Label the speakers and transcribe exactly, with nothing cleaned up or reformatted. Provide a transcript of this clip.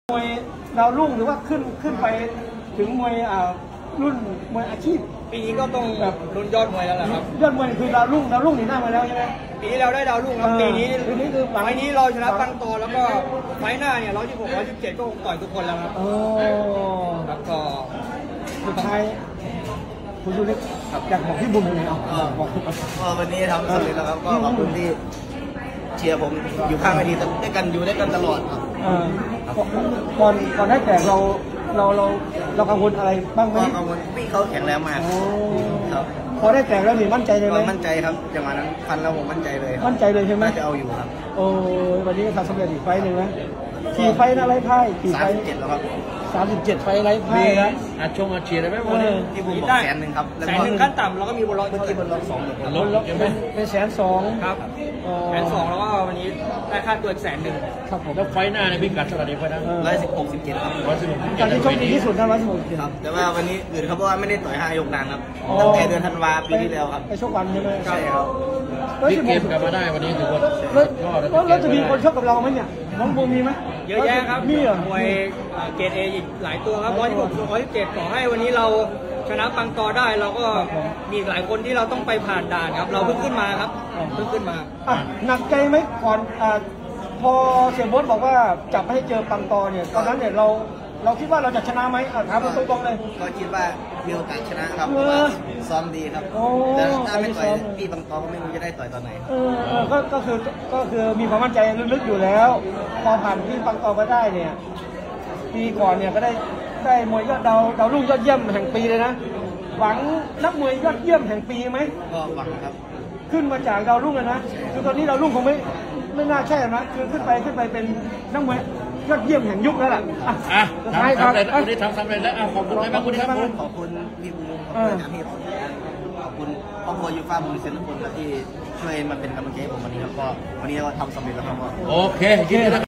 Speaker 1: มวยดาวรุ่งหรือว่าขึ้นขึ้นไปถึงมวยอ่ารุ่นมวยอาชีพ
Speaker 2: ปีนี้ก็ต้องแบบรุ่นยอดมวยแล้วแหละครับ
Speaker 1: ยอดมวยคือดาวรุ่งดาวรุ่งนี่หน้ามาแล้วใช่ไหม
Speaker 2: ปีนี้เราได้ดาวรุ่งครับปีนี้
Speaker 1: ปีนี้คือ
Speaker 2: ไฟนี้เราชนะตั้งตัวแล้วก็ไฟหน้าเนี่ยร้อยสิบหกร้อยสิบเจ็ดก็ต่อยทุกคนแล้วครับ
Speaker 1: โอ้
Speaker 2: แล้วก็
Speaker 1: สุดท้ายคุณดูเล็กอยากบอกพี่บุญยังไงเอาบอก
Speaker 3: ก็วันนี้ทำสำเร็จแล้วครับก็ขอบคุณที่เชียร์ผมอยู่ข้างเวทีด้วยกันอยู่ด้วยกันตลอดครับ
Speaker 1: ก่อนก่อนได้แต่เราเราเราเรากังวลอะไรบ้างไหม
Speaker 3: กังวลพี่เขาแข็งแรงมากครับ
Speaker 1: พอได้แต่แล้วนี่มั่นใจเลยไหม
Speaker 3: มั่นใจครับจังหวะนั้นฟันแล้วผมมั่นใจเลย
Speaker 1: มั่นใจเลยใช่ไหม
Speaker 3: จะเอาอยู่ครับ
Speaker 1: โอ้วันนี้ทำสำเร็จอีกไฟหนึ่งนะกี่ไฟนะไรพ่ายกี่ไฟ
Speaker 3: สามสิบเจ็ดแล้วครับ
Speaker 1: สามสิบเจ็ดไฟไรพ่ายนะ
Speaker 4: อาชงอาเชียร์ได้ไหมวันนี้
Speaker 3: ที่ผมบอกแสนหนึ่งครับ
Speaker 2: แสนหนึ่งขั้นต่ำแล้วก็มีบนรถ
Speaker 3: เมื่อกี้บนรถสองหนึ่ง
Speaker 1: ลดเป็นเป็นแสนสอง
Speaker 2: ครับแสนสองแล้วก็วันนี้ได้ค่าตัวอีกแสนหนึ่ง
Speaker 1: ครับผม
Speaker 4: แล้วไฟหน้าในพิกัดเท่าไหร่ไฟหน้า
Speaker 3: ร้อยสิบหกสิบเจ็ดครับ
Speaker 4: ร้อยสิบหก
Speaker 1: การที่โชคดีที่สุดนะร้อยสิบหก
Speaker 3: ครับแต่ว่าวันนี้อื่นเขาบอกว่าไม่ได้ต่อยห้ายกนานครับตั้งแต่เดือนธันวาปีที่แล้วครับ
Speaker 1: ไปชกวันใช่ไหม
Speaker 3: ใช่ครับ
Speaker 4: บิ๊กเกมกลับมาได้วันนี้ถือว่า
Speaker 1: แล้วจะมีคนชกกับเราไหมเนี่ยน้องบูมีไหม
Speaker 2: เยอะแยะครับ
Speaker 1: มีเหรอ
Speaker 2: มวยเกรดเออีกหลายตัวครับร้อยสิบหกร้อยสิบเจ็ดขอให้วันนี้เราชนะปังตอได้เราก็มีหลายคนที่เราต้องไปผ่านด่านครับเราเพิ่งขึ้นมาครับเพิ่งขึ้นมา
Speaker 1: หนักใจไหมก่อนพอเสียโบ๊ทบอกว่าจับให้เจอปังตอเนี่ยตอนนั้นเนี่ยเราเราคิดว่าเราจะชนะไหมถามตรงๆเลย
Speaker 3: ก็คิดว่ามีโอกาสชนะครับซ้อมดีครับแต่ถ้าไม่ต่อยพี่ปังตอก็ไม่รู้จะได้ต่อยตอนไหน
Speaker 1: เออก็ก็คือก็คือมีความมั่นใจลึกๆอยู่แล้วพอผ่านพี่ปังตอไปได้เนี่ยปีก่อนเนี่ยก็ได้ได้มวยยอดดาวดาวรุ่งยอดเยี่ยมแห่งปีเลยนะหวังนักมวยยอดเยี่ยมแห่งปีไหม
Speaker 3: ก็หวังครับ
Speaker 1: ขึ้นมาจากดาวรุ่งนะคือตอนนี้ดาวรุ่งคงไม่ไม่น่าใช่นะคือขึ้นไปขึ้นไปเป็นนักมวยยอดเยี่ยมแห่งยุคแล้วล่ะ
Speaker 4: อ่ะทำสำเร็จวันนี้ทำสำเร็จแล้วขอบคุณมากคุณครับ
Speaker 3: ขอบคุณพี่บูมขอบคุณพี่ขอบคุณครอบครัวยูฟ่าบุญเซนทุกคนที่ช่วยมาเป็นกำลังใจให้ผมวันนี้ครับก็วันนี้เราทำสำเร็จแล้วครับ
Speaker 4: โอเคยินดี